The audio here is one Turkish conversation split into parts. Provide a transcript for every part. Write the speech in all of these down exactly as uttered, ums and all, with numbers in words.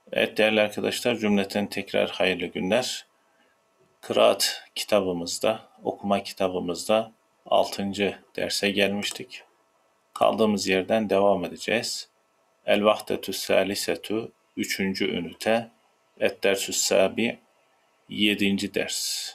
Evet değerli arkadaşlar, cümleten tekrar hayırlı günler. Kıraat kitabımızda, okuma kitabımızda altıncı derse gelmiştik. Kaldığımız yerden devam edeceğiz. El vahdetü salisetu üçüncü ünite, et dersü sabi yedinci ders.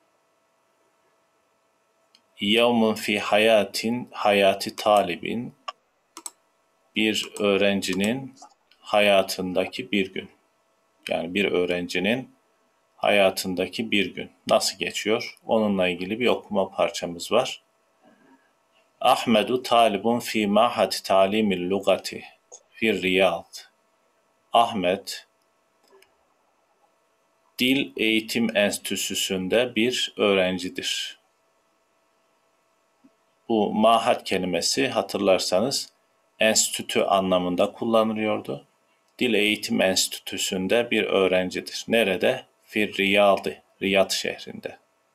Yevmun fi hayatin, hayati talibin, bir öğrencinin hayatındaki bir gün. Yani bir öğrencinin hayatındaki bir gün nasıl geçiyor? Onunla ilgili bir okuma parçamız var. Ahmedu talibun fi mahati talimil lugati fi Riyad. Ahmet Dil Eğitim Enstitüsü'nde bir öğrencidir. Bu mahat kelimesi hatırlarsanız enstitü anlamında kullanılıyordu. Dil Eğitim Enstitüsü'nde bir öğrencidir. Nerede? Fi Riyad, Riyad şehrinde.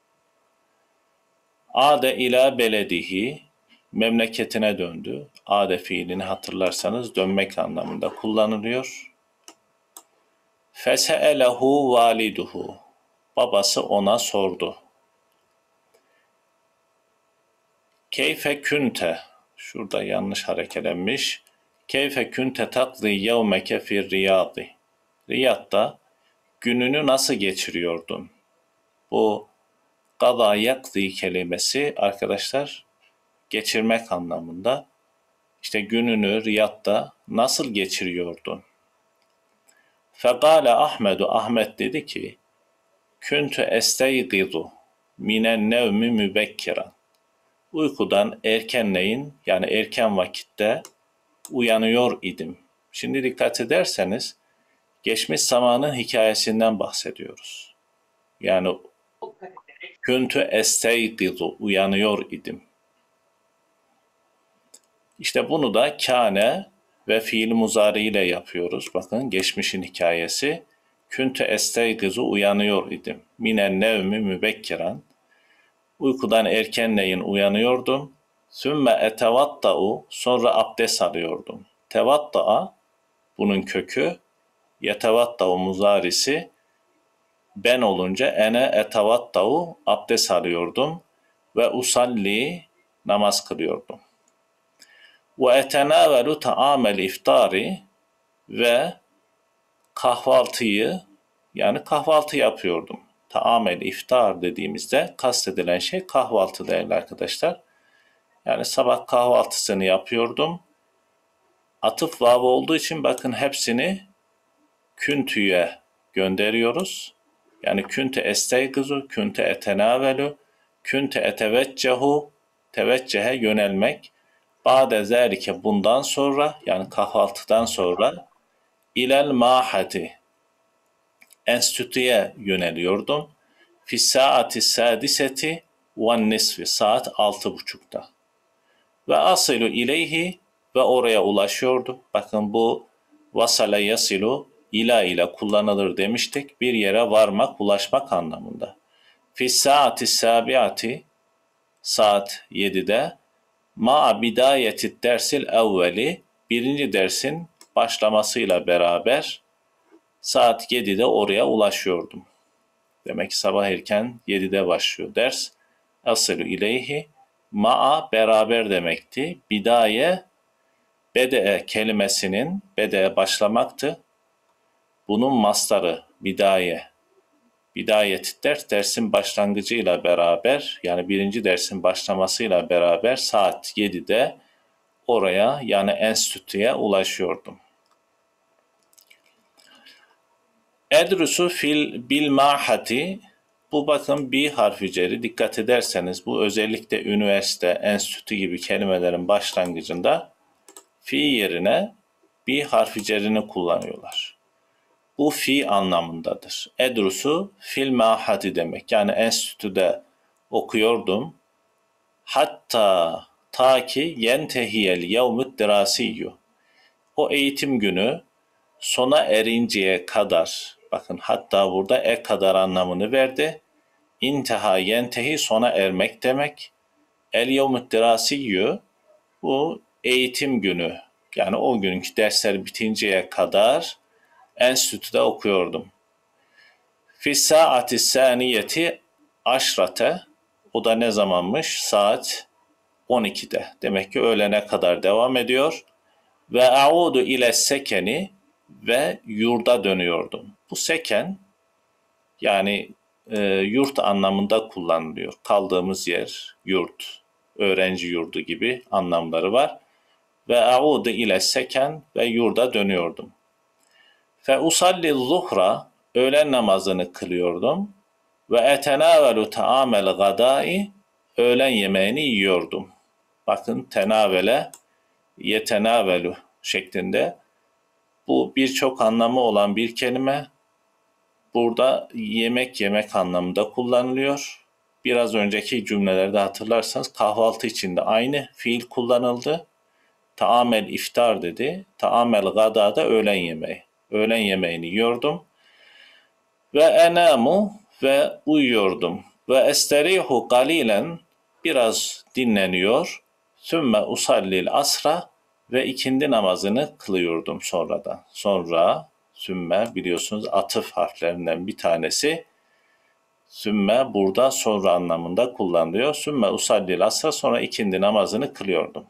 Ade ila beledihi, memleketine döndü. Ade fiilini hatırlarsanız dönmek anlamında kullanılıyor. Fese'elehu validuhu, babası ona sordu. Keyfe künte, şurada yanlış harekelenmiş. Keyfe künte takzi yevmeke fir Riyadi. Riyad'da gününü nasıl geçiriyordun? Bu gada yakzi kelimesi arkadaşlar geçirmek anlamında. İşte gününü Riyad'da nasıl geçiriyordun? Fekale Ahmedu, Ahmet dedi ki, Küntü esteygidu minen nevmi mübekkiran. Uykudan erkenleyin, yani erken vakitte uyanıyor idim. Şimdi dikkat ederseniz geçmiş zamanın hikayesinden bahsediyoruz. Yani küntü esteygidu, uyanıyor idim. İşte bunu da kâne ve fiil muzari ile yapıyoruz. Bakın geçmişin hikayesi. Künte esteygizu, uyanıyor idim. Minen nevmi mübekkiran. Uykudan erkenleyin uyanıyordum. Sümme etevatta'u, sonra abdest alıyordum. Tevatta'a, bunun kökü, yetevatta'u muzarisi, ben olunca ene etevatta'u, abdest alıyordum. Ve usalli, namaz kılıyordum. Ve etenavelu ta'amel iftari, ve kahvaltıyı, yani kahvaltı yapıyordum. Ta'amel iftar dediğimizde kastedilen şey kahvaltı değerli arkadaşlar. Yani sabah kahvaltısını yapıyordum. Atıf vavı olduğu için bakın hepsini küntüye gönderiyoruz. Yani künte esteygizu, künte etenavelu, künte eteveccehu, teveccehe yönelmek. Ba'de zâlike, bundan sonra, yani kahvaltıdan sonra, ilel mahati, enstitüye yöneliyordum. Fi saati sadiseti ve nisfi, saat altı buçukta. Ve asilu ileyhi, ve oraya ulaşıyordu. Bakın bu vasale yasilu ila ile kullanılır demiştik. Bir yere varmak, ulaşmak anlamında. Fi saati sabiati, saat yedide, ma bidayeti dersil evveli, birinci dersin başlamasıyla beraber saat yedide oraya ulaşıyordum. Demek ki sabah erken yedide başlıyor ders. Asılu ileyhi, ma'a beraber demekti. Bidaye, bede'e kelimesinin, bede'e başlamaktı. Bunun mastarı bidaye. Bidayet ders, dersin başlangıcıyla beraber, yani birinci dersin başlamasıyla beraber saat yedide oraya, yani enstitüye ulaşıyordum. Edrusu fil bil mahati, bu bakın bir harfi ceri, dikkat ederseniz bu özellikle üniversite, enstitü gibi kelimelerin başlangıcında fi yerine bir harfi cerini kullanıyorlar. Bu fi anlamındadır. Edrusu fil mahati demek. Yani enstitüde okuyordum. Hatta ta ki yentehiyel yevmüd dirasiyyu. O eğitim günü sona erinceye kadar, bakın hatta burada e kadar anlamını verdi. İnteha yentehi, sona ermek demek. El yevmüd dirasiyyu, bu eğitim günü. Yani o günkü dersler bitinceye kadar enstitüde okuyordum. Fi saati saniyeti aşrate, o da ne zamanmış? Saat on ikide. Demek ki öğlene kadar devam ediyor. Ve a'udu ile sekeni, ve yurda dönüyordum. Bu seken yani e, yurt anlamında kullanılıyor. Kaldığımız yer, yurt, öğrenci yurdu gibi anlamları var. Ve a'udu ile seken, ve yurda dönüyordum. Fe usalli zuhra, öğlen namazını kılıyordum. Ve etenavelu taamel gadai, öğlen yemeğini yiyordum. Bakın tenavele, yetenavelu şeklinde. Bu birçok anlamı olan bir kelime. Burada yemek yemek anlamında kullanılıyor. Biraz önceki cümlelerde hatırlarsanız kahvaltı için de aynı fiil kullanıldı. Taamel iftar dedi. Taamel gada da öğlen yemeği. Öğlen yemeğini yiyordum. Ve enamu, ve uyuyordum. Ve esterihu galilen, biraz dinleniyor. Sümme usallil asra, ve ikindi namazını kılıyordum sonradan. Sonra sümme, biliyorsunuz atıf harflerinden bir tanesi. Sümme burada sonra anlamında kullanılıyor. Sümme usallil asra, sonra ikindi namazını kılıyordum.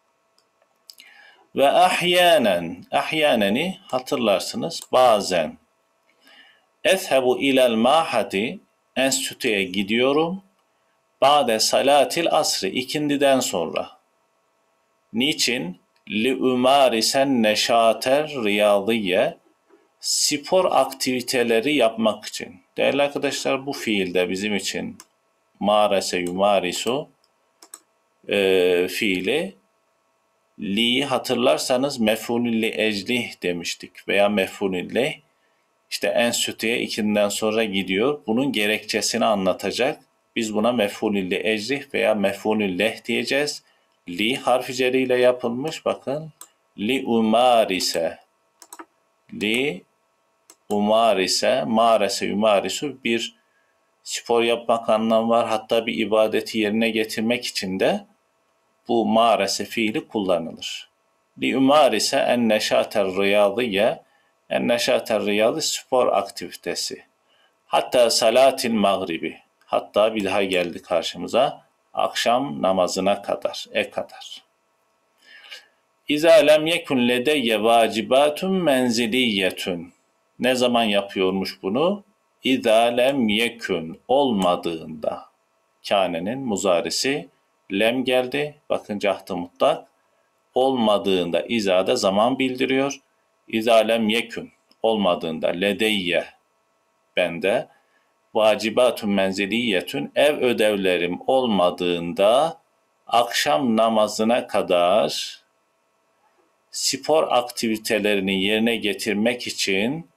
Ve ahyanen, ahyaneni hatırlarsınız bazen. Ezhebu ilel mahati, enstitüye gidiyorum. Ba'de salatil asri, ikindiden sonra. Niçin? Li umarisen neşater riyadiye, spor aktiviteleri yapmak için. Değerli arkadaşlar, bu fiilde bizim için marese yumarisu e, fiili, li'yi hatırlarsanız mef'ulün li eclih demiştik veya mef'ulün leh. İşte enstitüye ikinden sonra gidiyor. Bunun gerekçesini anlatacak. Biz buna mef'ulün li eclih veya mef'ulün leh diyeceğiz. Li harfi ceriyle yapılmış. Bakın. Li umarise. Li umarise. Marese umarisu, bir spor yapmak anlamı var. Hatta bir ibadeti yerine getirmek için de bu marese fiili kullanılır. Li umarise en neşater riyadiye. En neşater riyadi, spor aktivitesi. Hatta salatil mağribi. Hatta bir daha geldi karşımıza. Akşam namazına kadar, e kadar. İza lem yekun ledeyye vacibatun menziliyetun. Ne zaman yapıyormuş bunu? İza lem yekun, olmadığında. Kânenin muzarisi lem geldi. Bakın cahtı mutlak. Olmadığında izada zaman bildiriyor. İza lem yekun, olmadığında, ledeyye, bende, vacibatun menziliyetun, ev ödevlerim olmadığında akşam namazına kadar spor aktivitelerini yerine getirmek için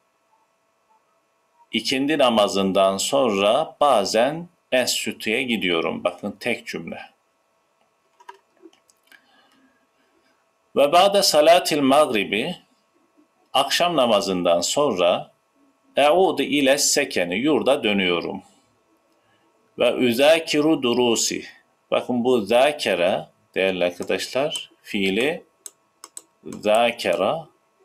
ikindi namazından sonra bazen enstitüye gidiyorum. Bakın tek cümle. Ve ba'de salatil mağribi, akşam namazından sonra e'udu ile sekeni, yurda dönüyorum. Ve üzakiru durusi. Bakın bu zakere, değerli arkadaşlar, fiili zakera,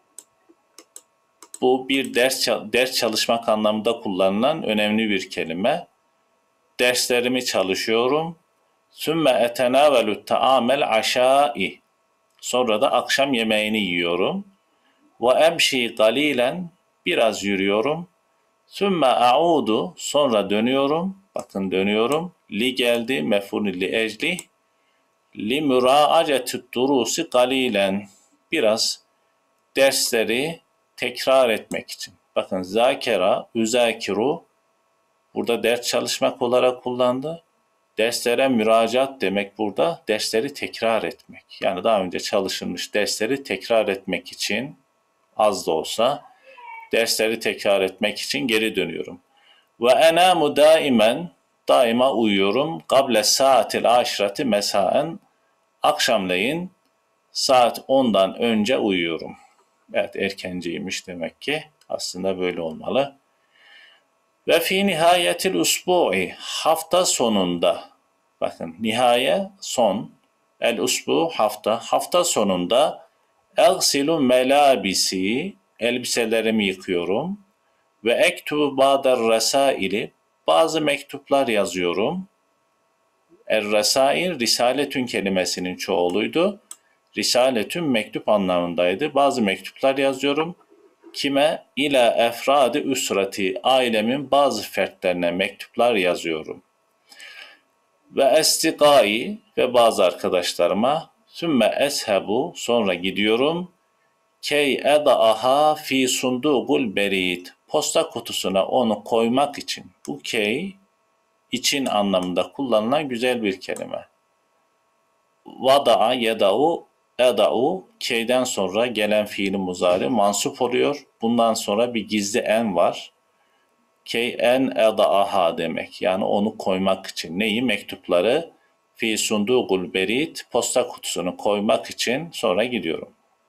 bu bir ders ders çalışmak anlamında kullanılan önemli bir kelime. Derslerimi çalışıyorum. Sümme etenavelü taamel aşai. Sonra da akşam yemeğini yiyorum. Ve emşi galilen, biraz yürüyorum. Sümme a'udu, sonra dönüyorum. Bakın dönüyorum. Li geldi, mef'ulü li ecli. Li muraacetü durusi galilen, biraz dersleri tekrar etmek için. Bakın zakera, üzakiru, burada ders çalışmak olarak kullandı. Derslere müracaat demek burada, dersleri tekrar etmek. Yani daha önce çalışılmış dersleri tekrar etmek için, az da olsa dersleri tekrar etmek için geri dönüyorum. Ve enamu daimen, daima uyuyorum. Kable saatil aşireti mesaen, akşamleyin saat ondan önce uyuyorum. Evet, erkenciymiş demek ki. Aslında böyle olmalı. Ve fi nihayetil usbu'i, hafta sonunda. Bakın nihaye son. El usbu hafta. Hafta sonunda egsilu melabisi, elbiselerimi yıkıyorum. Ve ektubu ba'der resaili, bazı mektuplar yazıyorum. Er-resail, risaletün kelimesinin çoğuluydu. Risaletün mektup anlamındaydı. Bazı mektuplar yazıyorum. Kime? İla efradi üsreti, ailemin bazı fertlerine mektuplar yazıyorum. Ve estigai, ve bazı arkadaşlarıma, sümme eshebu, sonra gidiyorum. Key eda'aha fi sundugul berid, posta kutusuna onu koymak için. Bu key için anlamında kullanılan güzel bir kelime. Vada'a yeda'u eda'u, keyden sonra gelen fiili muzari mansup oluyor. Bundan sonra bir gizli en var. Key en eda'aha demek. Yani onu koymak için. Neyi? Mektupları fi sundugul berid, posta kutusunu koymak için sonra gidiyorum.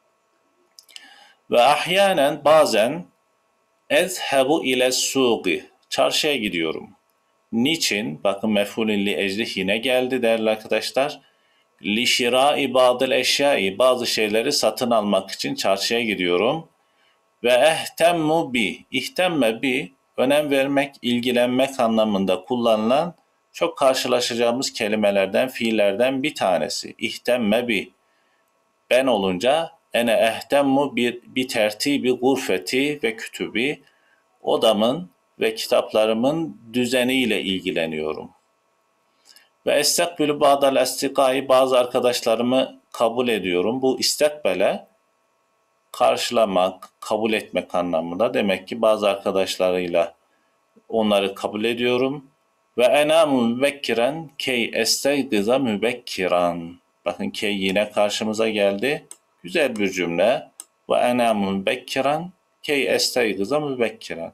Ve ahyanen, bazen ezhebu ile suqi, çarşıya gidiyorum. Niçin? Bakın mef'ulün li ecli yine geldi değerli arkadaşlar. Li şirai ba'dil eşyai, bazı şeyleri satın almak için çarşıya gidiyorum. Ve ehtemmu bi, ihtemme bi, önem vermek, ilgilenmek anlamında kullanılan çok karşılaşacağımız kelimelerden, fiillerden bir tanesi. İhtemme bi. Ben olunca ene ehtemmu bir, bir tertibi gurfeti ve kütübi, odamın ve kitaplarımın düzeniyle ilgileniyorum. Ve estekbülü ba'dal estikai, bazı arkadaşlarımı kabul ediyorum. Bu istekbele karşılamak, kabul etmek anlamında. Demek ki bazı arkadaşlarıyla onları kabul ediyorum. Ve enamu mübekkiren key esteygiza mübekkiran. Bakın key yine karşımıza geldi. Güzel bir cümle. Ve enamu mübekkiran key esteygiza mübekkiran.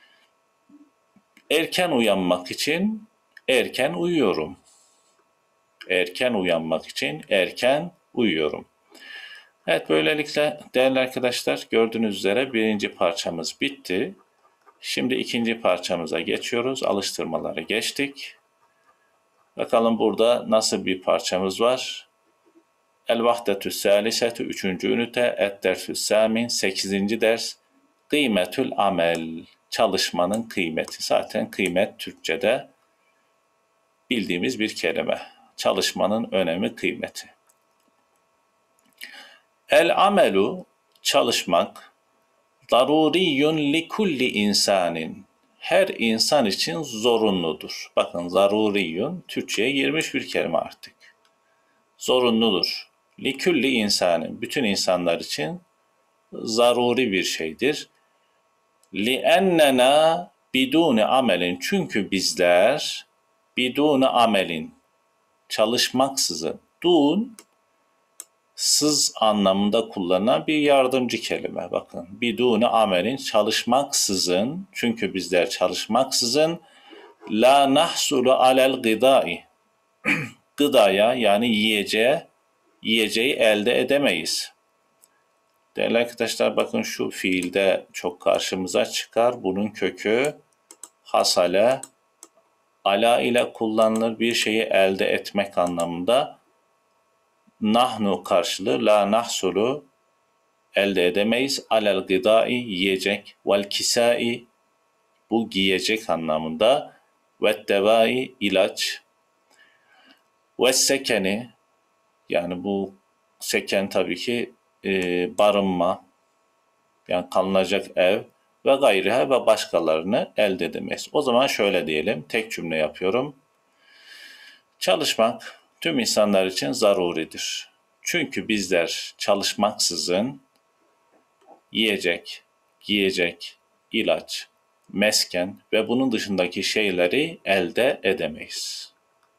Erken uyanmak için erken uyuyorum. Erken uyanmak için erken uyuyorum. Evet, böylelikle değerli arkadaşlar, gördüğünüz üzere birinci parçamız bitti. Şimdi ikinci parçamıza geçiyoruz. Alıştırmaları geçtik. Bakalım burada nasıl bir parçamız var. El-Vahdetü Salisetü, üçüncü ünite. Et-Dersü Samin, sekizinci ders. Kıymetül amel, çalışmanın kıymeti. Zaten kıymet Türkçe'de bildiğimiz bir kelime. Çalışmanın önemi, kıymeti. El-amelu, çalışmak, zaruriyun li kulli insanin, her insan için zorunludur. Bakın, zaruriyun Türkçe'ye girmiş bir kelime artık. Zorunludur. Li kulli insanin, bütün insanlar için zaruri bir şeydir. Li ennena biduni amelin, çünkü bizler biduni amelin, çalışmaksızın, dun sız anlamında kullanılan bir yardımcı kelime. Bakın, biduni amelin, çalışmaksızın, çünkü bizler çalışmaksızın, la nahsulu alel gıdai, gıdaya yani yiyeceği, yiyeceği elde edemeyiz. Değerli arkadaşlar, bakın şu fiilde çok karşımıza çıkar. Bunun kökü hasale, ala ile kullanılır, bir şeyi elde etmek anlamında. Nahnu karşılığı la nahsulu, elde edemeyiz. Alel gıdai, yiyecek. Vel kisai, bu giyecek anlamında. Ve devai, ilaç. Ve sekeni, yani bu seken tabii ki e, barınma, yani kalınacak ev ve gayriha ve başkalarını elde edemeyiz. O zaman şöyle diyelim, tek cümle yapıyorum. Çalışmak tüm insanlar için zaruridir. Çünkü bizler çalışmaksızın yiyecek, giyecek, ilaç, mesken ve bunun dışındaki şeyleri elde edemeyiz.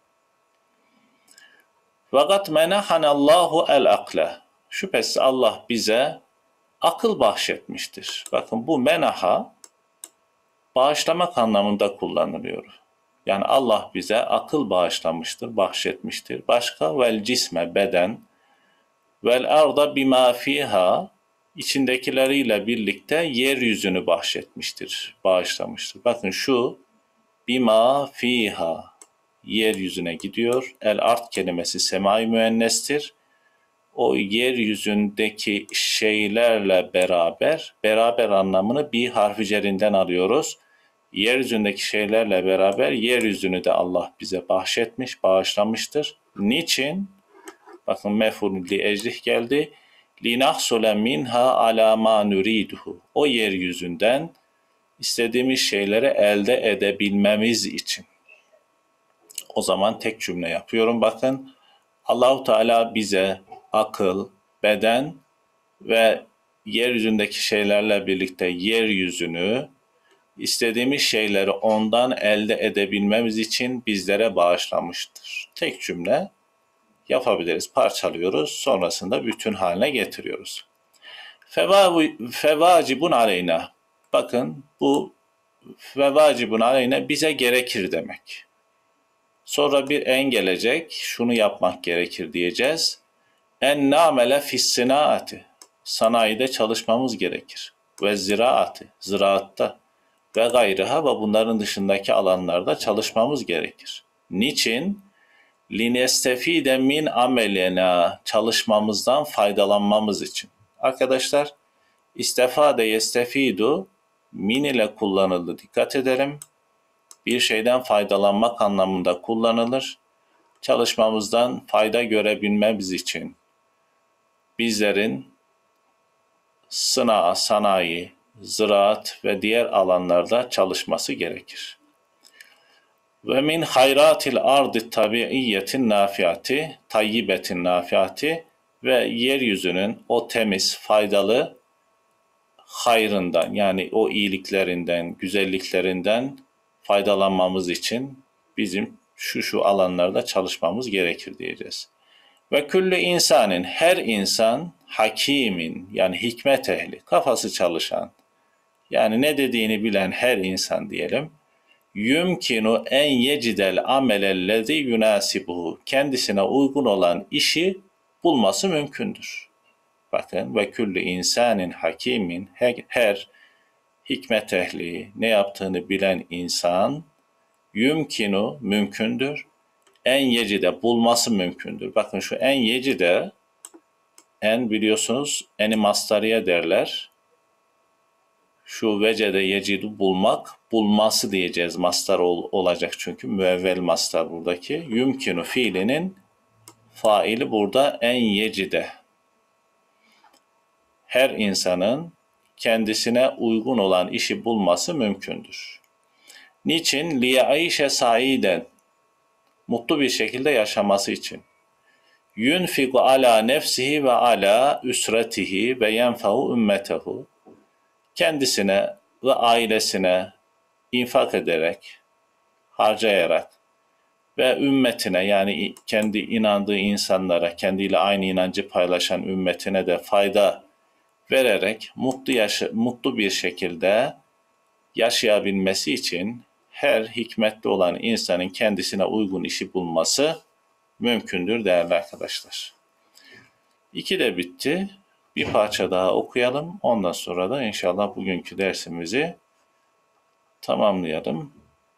Fakat menahanallahu el akle. Şüphesiz Allah bize akıl bahşetmiştir. Bakın, bu menaha bağışlamak anlamında kullanılıyor. Yani Allah bize akıl bağışlamıştır, bahşetmiştir. Başka vel cisme, beden, vel arda bima fiha, içindekileriyle birlikte yeryüzünü bahşetmiştir, bağışlamıştır. Bakın şu bima fiha yeryüzüne gidiyor. El ard kelimesi semai müennestir. o yeryüzündeki şeylerle beraber, beraber anlamını bir harfi cerinden alıyoruz. Yeryüzündeki şeylerle beraber yeryüzünü de Allah bize bahşetmiş, bağışlamıştır. Niçin? Bakın mef'ul li eclih geldi. Linahsule minha ala ma nuriduhu. O yeryüzünden istediğimiz şeyleri elde edebilmemiz için. O zaman tek cümle yapıyorum. Bakın Allahu Teala bize akıl, beden ve yeryüzündeki şeylerle birlikte yeryüzünü, istediğimiz şeyleri ondan elde edebilmemiz için bizlere bağışlamıştır. Tek cümle yapabiliriz. Parçalıyoruz. Sonrasında bütün haline getiriyoruz. Fevacibun aleyna. Bakın bu fevacibun aleyna bize gerekir demek. Sonra bir en gelecek. Şunu yapmak gerekir diyeceğiz. En namele fissinaati. Sanayide çalışmamız gerekir. Ve ziraati. Ziraatta. Ve gayrıha ve bunların dışındaki alanlarda çalışmamız gerekir. Niçin? Linestefide min amelena. Çalışmamızdan faydalanmamız için. Arkadaşlar, istefade yestefidu min ile kullanıldı. Dikkat edelim. Bir şeyden faydalanmak anlamında kullanılır. Çalışmamızdan fayda görebilmemiz için bizlerin sınav, sanayi, ziraat ve diğer alanlarda çalışması gerekir. Ve min hayratil ardı tabiiyetin nafiati, tayyibetin nafiati ve yeryüzünün o temiz, faydalı hayrından, yani o iyiliklerinden, güzelliklerinden faydalanmamız için bizim şu şu alanlarda çalışmamız gerekir diyeceğiz. Ve küllü insanın, her insan hakimin, yani hikmet ehli, kafası çalışan, yani ne dediğini bilen her insan diyelim, yümkinu en yecidel amelellezi yunasibuhu, kendisine uygun olan işi bulması mümkündür. Bakın, ve küllü insanın hakimin, her, her hikmet ehli, ne yaptığını bilen insan, yümkinu, mümkündür, en yecide, bulması mümkündür. Bakın şu en yecide, en biliyorsunuz eni mastariye derler. Şu vecede yecidu bulmak, bulması diyeceğiz. Mastar ol, olacak çünkü müevvel mastar buradaki. Yümkinu fiilinin faili burada en yecide. Her insanın kendisine uygun olan işi bulması mümkündür. Niçin? Liyaişe saiden, mutlu bir şekilde yaşaması için. Yunfiku ala nefsihi ve ala üsretihi ve yenfa'u ümmetehu. Kendisine ve ailesine infak ederek, harcayarak ve ümmetine, yani kendi inandığı insanlara, kendiyle aynı inancı paylaşan ümmetine de fayda vererek mutlu, yaşa, mutlu bir şekilde yaşayabilmesi için her hikmetli olan insanın kendisine uygun işi bulması mümkündür değerli arkadaşlar. İki de bitti. Bir parça daha okuyalım. Ondan sonra da inşallah bugünkü dersimizi tamamlayalım.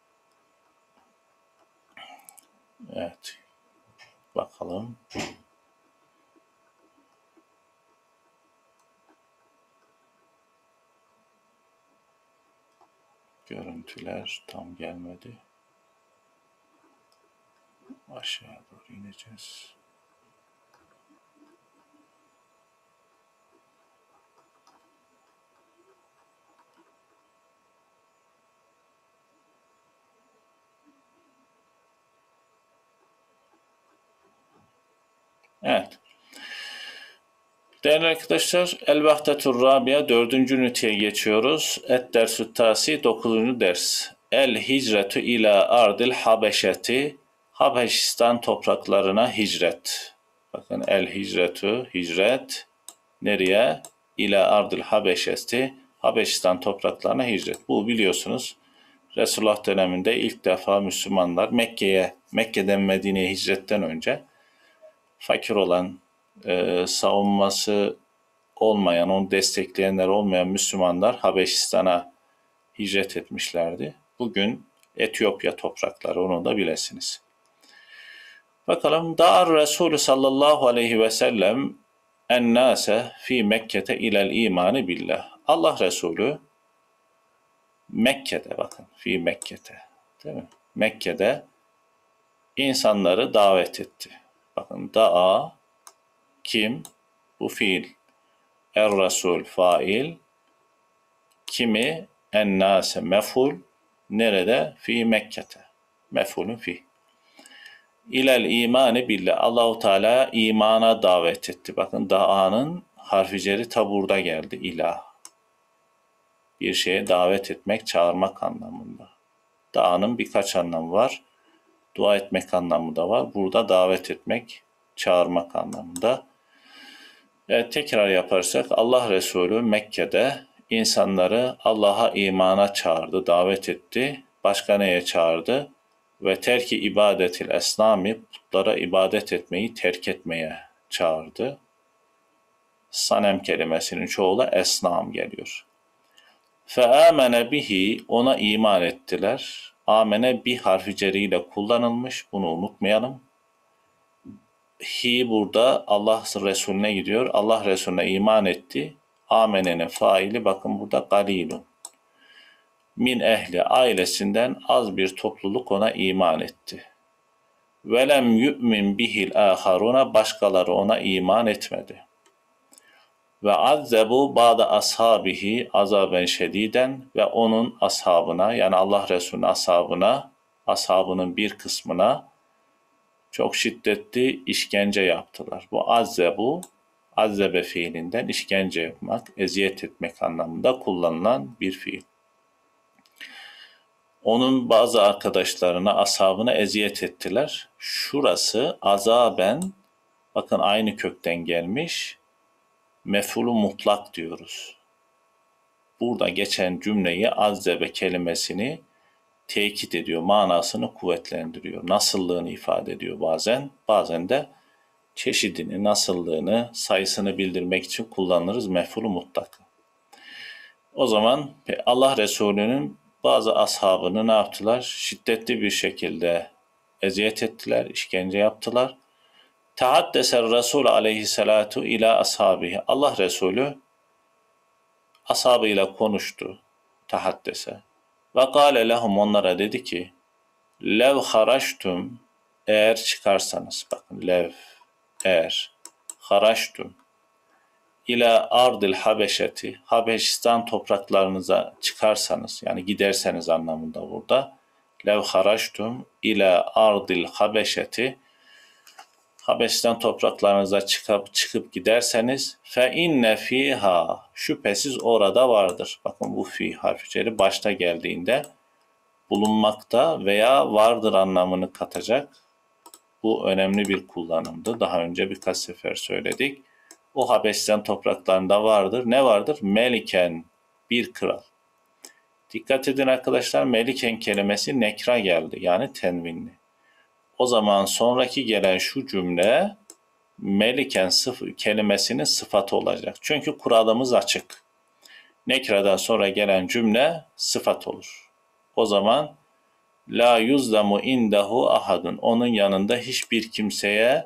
Evet. Bakalım. Görüntüler tam gelmedi. Aşağıya doğru ineceğiz. Evet. Değerli arkadaşlar, El-Vahdetur Rabia dördüncü üniteye geçiyoruz. Et-Dersü Tasi dokuzuncu ders. El-Hicretu ila ardil Habeşeti, Habeşistan topraklarına hicret. Bakın el-Hicretu, hicret. Nereye? İla ardil Habeşeti, Habeşistan topraklarına hicret. Bu biliyorsunuz Resulullah döneminde ilk defa Müslümanlar Mekke'ye, Mekke'den Medine'ye hicretten önce fakir olan, e, savunması olmayan, onu destekleyenler olmayan Müslümanlar Habeşistan'a hicret etmişlerdi. Bugün Etiyopya toprakları, onu da bilesiniz. Bakalım, Da'ar Resulü sallallahu aleyhi ve sellem ennâse fî Mekke'te ilel imani billah. Allah Resulü Mekke'de, bakın fi Mekke'te, değil mi? Mekke'de insanları davet etti. Bakın da'a kim? Bu fiil. Er-Resul fail. Kimi? Ennâse mef'ul. Nerede? Fi Mekke'te. Mef'ulün fi. İlel imani billah. Allahu Teala imana davet etti. Bakın da'anın harfi ceri ta burada geldi. İlah. Bir şeye davet etmek, çağırmak anlamında. Da'nın birkaç anlamı var. Dua etmek anlamı da var. Burada davet etmek, çağırmak anlamında. Evet, tekrar yaparsak Allah Resulü Mekke'de insanları Allah'a imana çağırdı, davet etti. Başka neye çağırdı? Ve terki ibadetil esnami, putlara ibadet etmeyi terk etmeye çağırdı. Sanem kelimesinin çoğulu esnam geliyor. Fe amene bihi, ona iman ettiler. Amene bir harfi ceriyle kullanılmış. Bunu unutmayalım. Hi burada Allah Resulüne gidiyor. Allah Resulüne iman etti. Amene'nin faili bakın burada galilun. Min ehli, ailesinden az bir topluluk ona iman etti. Velem yu'min bihil aharuna, başkaları ona iman etmedi. Ve azzebu ba'da ashabihi azaben şediden, ve onun ashabına, yani Allah Resulü'nün ashabına, ashabının bir kısmına çok şiddetli işkence yaptılar. Bu azzebu, azzebe fiilinden işkence yapmak, eziyet etmek anlamında kullanılan bir fiil. Onun bazı arkadaşlarına, ashabına eziyet ettiler. Şurası azaben, bakın aynı kökten gelmiş, mef'ulü mutlak diyoruz. Burada geçen cümleyi azzebe kelimesini tekit ediyor, manasını kuvvetlendiriyor. Nasıllığını ifade ediyor bazen. Bazen de çeşidini, nasıllığını, sayısını bildirmek için kullanırız mef'ulü mutlak. O zaman Allah Resulü'nün bazı ashabını ne yaptılar? Şiddetli bir şekilde eziyet ettiler, işkence yaptılar. Tahaddeser Resul aleyhissalatu ila ashabihi. Allah Resulü ashabıyla konuştu. Tahaddese. Ve gâle lehum, onlara dedi ki, lev haraştum, eğer çıkarsanız, bakın lev, eğer, haraştum, ila ardil habeşeti, Habeşistan topraklarınıza çıkarsanız, yani giderseniz anlamında burada, lev haraştum ila ardil habeşeti, Habeşistan topraklarınıza çıkıp çıkıp giderseniz, fe inne fiha, şüphesiz orada vardır. Bakın bu fi harfi ceri başta geldiğinde bulunmakta veya vardır anlamını katacak. Bu önemli bir kullanımdı. Daha önce birkaç sefer söyledik. O Habeşistan topraklarında vardır. Ne vardır? Meliken, bir kral. Dikkat edin arkadaşlar, meliken kelimesi nekra geldi. Yani tenvinli. O zaman sonraki gelen şu cümle meliken sıf- kelimesinin sıfatı olacak. Çünkü kuralımız açık. Nekra'dan sonra gelen cümle sıfat olur. O zaman la yuzlamu indahu ahadun, onun yanında hiçbir kimseye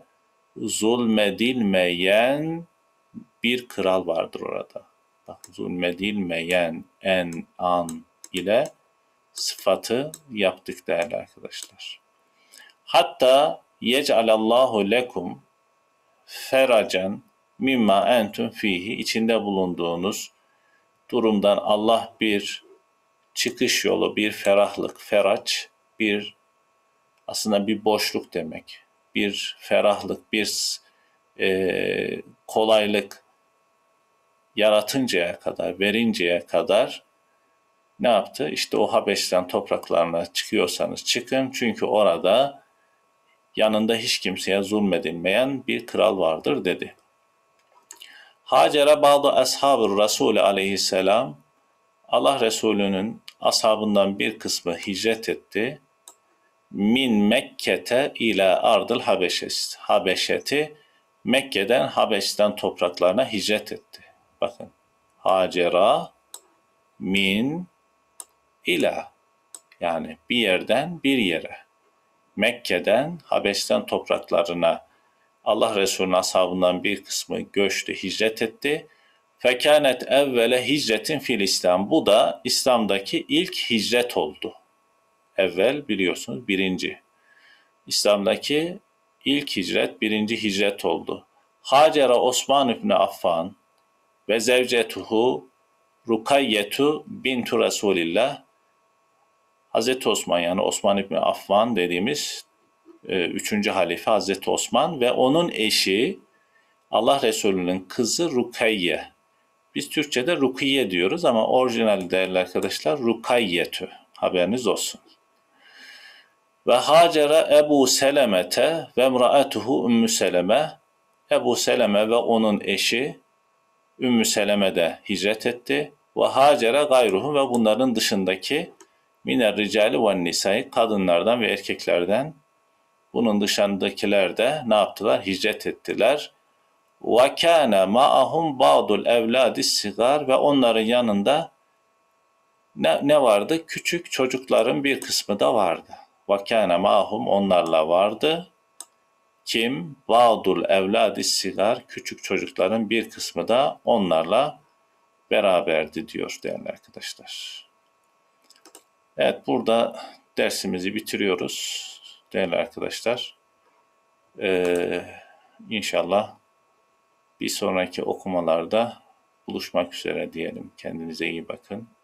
zulmedilmeyen bir kral vardır orada. Bak, zulmedilmeyen en an ile sıfatı yaptık değerli arkadaşlar. Hatta yec'alallahu lekum feracen mimma entum fihi, içinde bulunduğunuz durumdan Allah bir çıkış yolu, bir ferahlık, feraç, bir aslında bir boşluk demek. Bir ferahlık, bir e, kolaylık yaratıncaya kadar, verinceye kadar ne yaptı? İşte o Habeşistan topraklarına çıkıyorsanız çıkın. Çünkü orada yanında hiç kimseye zulmedilmeyen bir kral vardır dedi. Hacere bazı ashab-ı Resul aleyhisselam, Allah Resulü'nün ashabından bir kısmı hicret etti. Min Mekke'te ila ardıl Habeşes. Habeşeti, Mekke'den Habeşistan topraklarına hicret etti. Bakın. Hacera min ila, yani bir yerden bir yere. Mekke'den Habeşistan topraklarına Allah Resulü'nün ashabından bir kısmı göçtü, hicret etti. Fekânet evvele hicretin fil İslam. Bu da İslam'daki ilk hicret oldu. Evvel biliyorsunuz birinci. İslam'daki ilk hicret birinci hicret oldu. Hacera Osman İbni Affan ve zevcetuhu Rukayyetu bintu Resulillah. Hazreti Osman, yani Osman İbni Affan dediğimiz e, üçüncü halife Hazreti Osman ve onun eşi Allah Resulü'nün kızı Rukayye. Biz Türkçe'de Rukiye diyoruz ama orijinal değerli arkadaşlar Rukayyetü. Haberiniz olsun. Ve hacera Ebu Selemete ve emraetuhu Ümmü Seleme. Ebu Seleme ve onun eşi Ümmü Seleme de hicret etti. Ve hacera gayruhu ve bunların dışındaki miner ricali ve nisai, kadınlardan ve erkeklerden, bunun dışındakiler de ne yaptılar? Hicret ettiler. Ve kâne ma'ahum ba'dul evladis sigar ve onların yanında ne, ne vardı? Küçük çocukların bir kısmı da vardı. Ve kâne ma'ahum, onlarla vardı. Kim? Ba'dul evladis sigar, küçük çocukların bir kısmı da onlarla beraberdi diyor değerli arkadaşlar. Evet, burada dersimizi bitiriyoruz değerli arkadaşlar. Ee, inşallah bir sonraki okumalarda buluşmak üzere diyelim. Kendinize iyi bakın.